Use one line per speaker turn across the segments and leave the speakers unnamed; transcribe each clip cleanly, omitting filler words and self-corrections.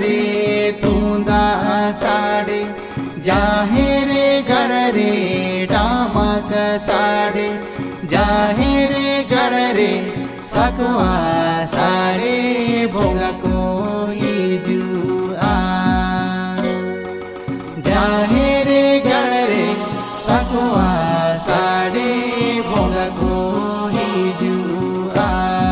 गड़रे तूंदा साड़े जाहेरे गड़रे डामक साड़े जाहेरे गड़रे सकवा साड़े भोगा को जुआ जाहेरे गड़रे सकवा साड़े भोगा को जुआ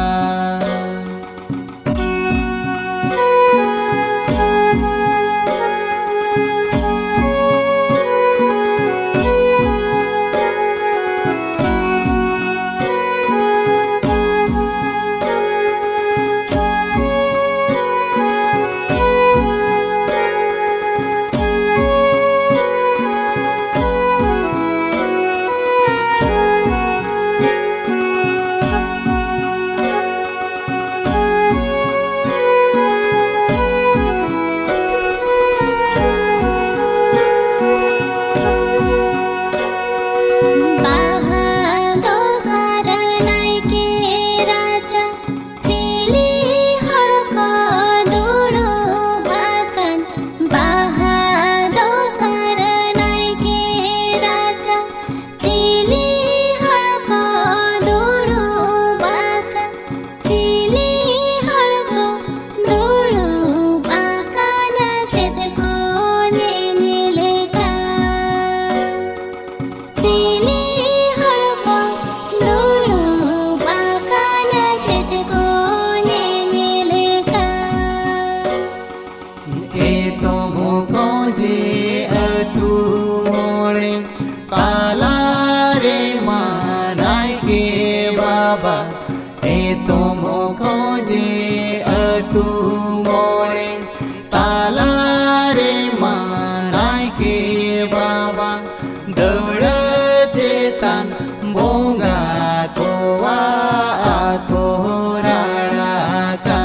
तो खोजे अतु मोड़े ताला रे मानाय के बाबा दौड़ चेतन भोगा कोवा को राड़ा का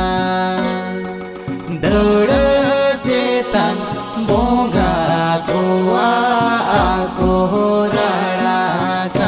दौड़ चेतन भोगा कोवा को राड़ा का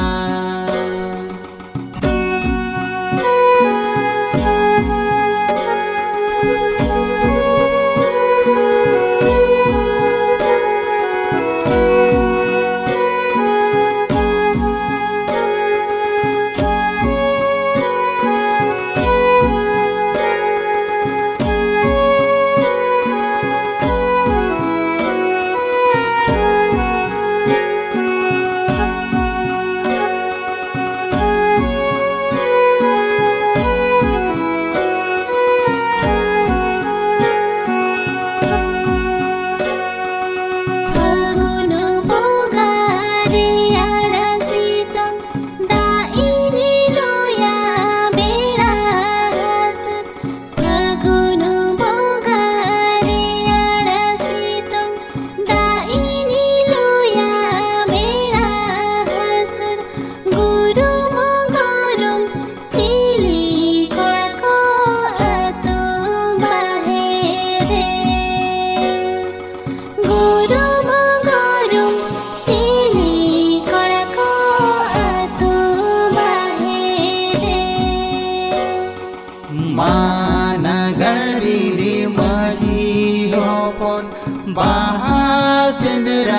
बाहा सिंदरा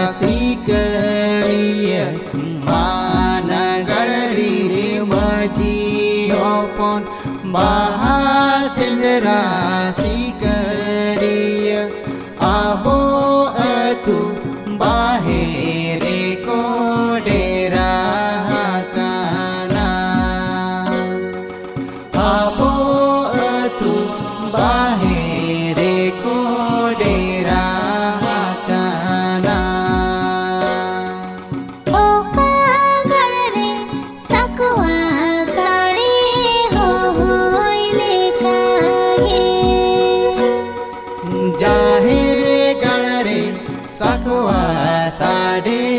सीकरिय माना गड़री रे मजी होपन बाहा सिंदरा सीकरिय आबो अतु बाहेरे को डेरा काना आबो अतु बाहेरे को जाहेरे गड़रे सकवा साड़े